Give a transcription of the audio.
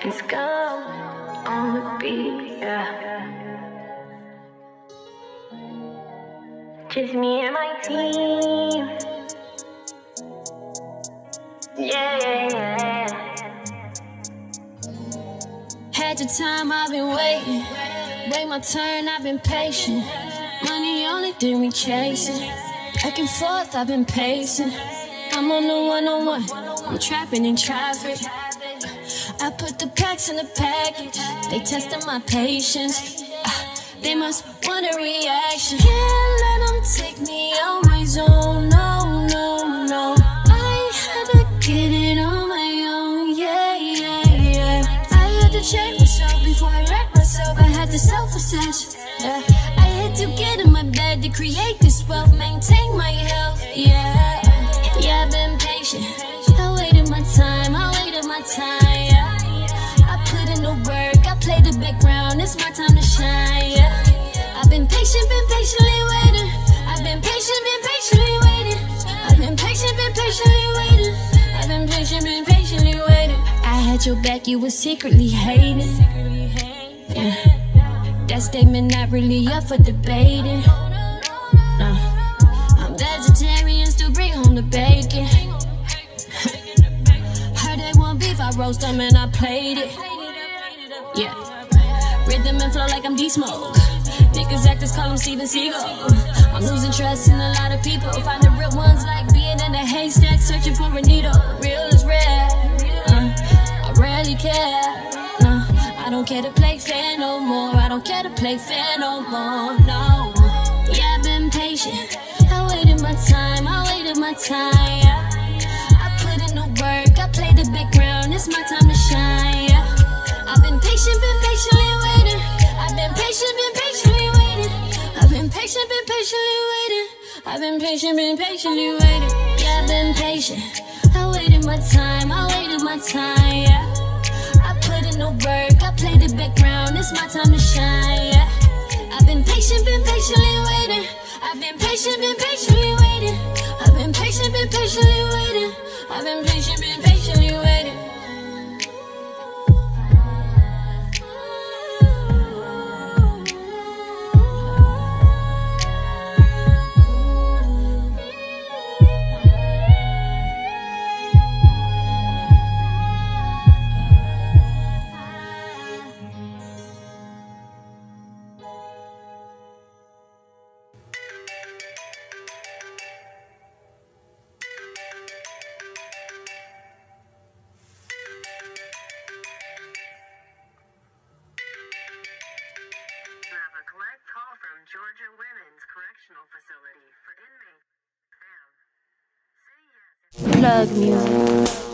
Scum on the beat, yeah. Just me and my team. Yeah. Had your time, I've been waiting. Wait my turn, I've been patient. Money only thing we chasing. Back and forth, I've been pacing. I'm on the one-on-one, I'm trapping in traffic. I put the packs in the package. They testing my patience. They must want a reaction. Can't let them take me on my zone. No, no, no. I had to get it on my own. Yeah. I had to check myself before I wreck myself. I had to self-assess. I had to get in my bed to create this wealth, maintain my health. Yeah, I've been patient. I waited my time. Yeah. I put in the work. I play the background. It's my time to shine. Yeah. I've been patient, been patiently waiting. I've been patient, been patiently waiting. I've been patient, been patiently waiting. I've been patient, been patiently waiting. I had your back, you were secretly hating. Yeah. That statement not really up for debating. No. I'm vegetarian, still bring home the bacon. Heard they want beef, I roast them and I played it. Yeah. Rhythm and flow like I'm D-Smoke. Niggas actors call him Steven Seagal. I'm losing trust in a lot of people. Find the real ones like being in a haystack, searching for a needle. Real is rare. I rarely care. I don't care to play fair no more. I don't care to play fair no more. No. Yeah, I've been patient. I waited my time. Yeah. I put in the work. I play the background. It's my time to shine. Yeah. I've been patient, been patiently waiting. I've been patient, been patiently waiting. I've been patient, been patiently waiting. I've been patient, been patiently waiting. Yeah, I've been patient. I waited my time. Yeah. I put in the work. I play the background. It's my time to shine. Yeah. I've been patient, been patiently waiting. I've been patient, been patiently waiting. I've been patient, been patiently waiting. I've been patient, been patiently waiting. Collect call from Georgia Women's Correctional Facility for inmate. Fam. Say yes. Plug music.